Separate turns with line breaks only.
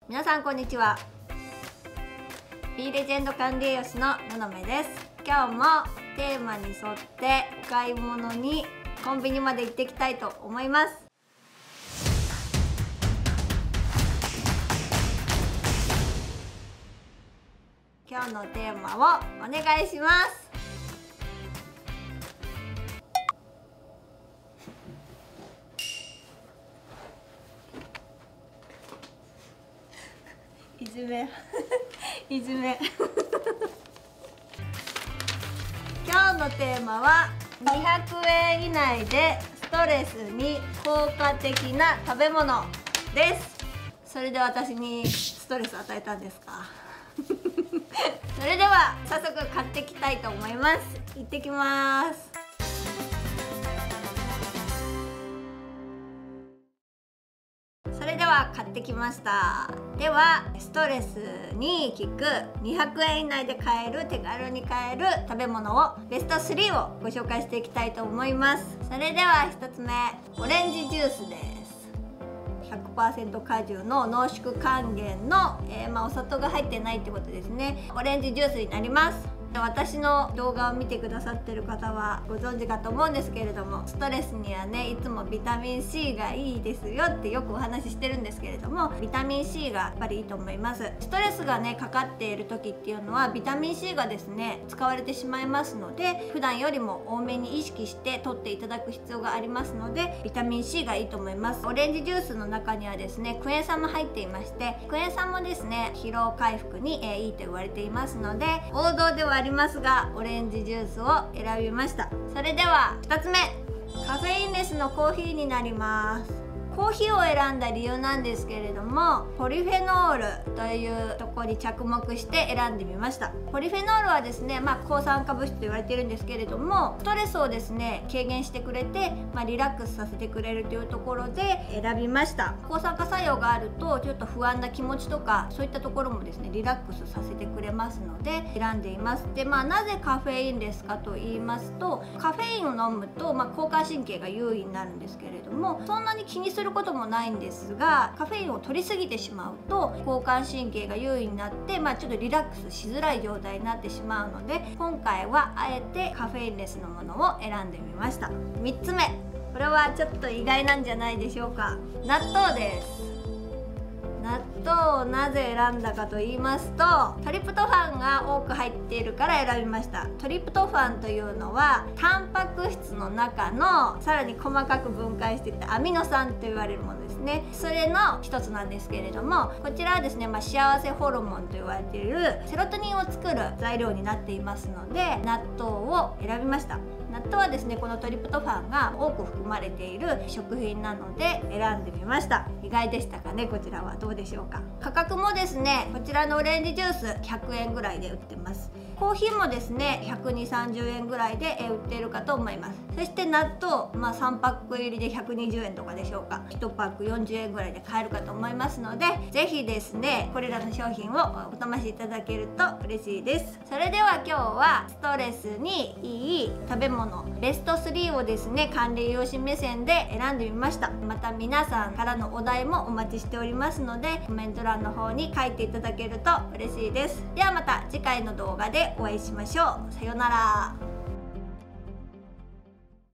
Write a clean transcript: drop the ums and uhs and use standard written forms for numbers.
皆さんこんにちは。 B レジェンド管理栄養士の野々目です。今日もテーマに沿ってお買い物にコンビニまで行っていきたいと思います。今日のテーマをお願いします。いじめいじめ今日のテーマは200円以内でストレスに効果的な食べ物です。それで私にストレス与えたんですかそれでは早速買ってきたいと思います。行ってきます。それでは買ってきました。ではストレスに効く200円以内で買える手軽に買える食べ物をベスト3をご紹介していきたいと思います。それでは1つ目、オレンジジュースです。 100% 果汁の濃縮還元の、お砂糖が入ってないってことですね。オレンジジュースになります。私の動画を見てくださってる方はご存知かと思うんですけれども、ストレスにはねいつもビタミン C がいいですよってよくお話ししてるんですけれども、ビタミン C がやっぱりいいと思います。ストレスがねかかっている時っていうのはビタミン C がですね使われてしまいますので、普段よりも多めに意識して取っていただく必要がありますので、ビタミン C がいいと思います。オレンジジュースの中にはですねクエン酸も入っていまして、クエン酸もですね疲労回復にいいと言われていますので、王道ではありますがオレンジジュースを選びました。それでは2つ目、カフェインレスのコーヒーになります。コーヒーを選んだ理由なんですけれども、ポリフェノールというところに着目して選んでみました。ポリフェノールはですね、抗酸化物質と言われているんですけれども、ストレスをですね軽減してくれて、リラックスさせてくれるというところで選びました。抗酸化作用があるとちょっと不安な気持ちとかそういったところもですねリラックスさせてくれますので選んでいます。でなぜカフェインレスかと言いますと、カフェインを飲むと、交感神経が優位になるんですけれども、そんなに気にすることもないんですが、カフェインを取りすぎてしまうと交感神経が優位になって、ちょっとリラックスしづらい状態になってしまうので、今回はあえてカフェインレスのものを選んでみました。3つ目、これはちょっと意外なんじゃないでしょうか。納豆です。納豆をなぜ選んだかと言いますと、トリプトファンが多く入っているから選びました。トリプトファンというのはタンパク質の中のさらに細かく分解していったアミノ酸と言われるものですね。それの一つなんですけれども、こちらはですね、幸せホルモンと言われているセロトニンを作る材料になっていますので、納豆を選びました。納豆はですねこのトリプトファンが多く含まれている食品なので選んでみました。意外でしたかね。こちらはどうでしょうか。価格もですねこちらのオレンジジュース100円ぐらいで売ってます。コーヒーもですね120、30円ぐらいで売っているかと思います。そして納豆、3パック入りで120円とかでしょうか。1パック40円ぐらいで買えるかと思いますので、ぜひですねこれらの商品をお試しいただけると嬉しいです。それでは今日はストレスにいい食べ物ベスト3をですね管理栄養士目線で選んでみました。また皆さんからのお題もお待ちしておりますので、コメント欄の方に書いていただけると嬉しいです。ではまた次回の動画でお会いしましょう。さようなら。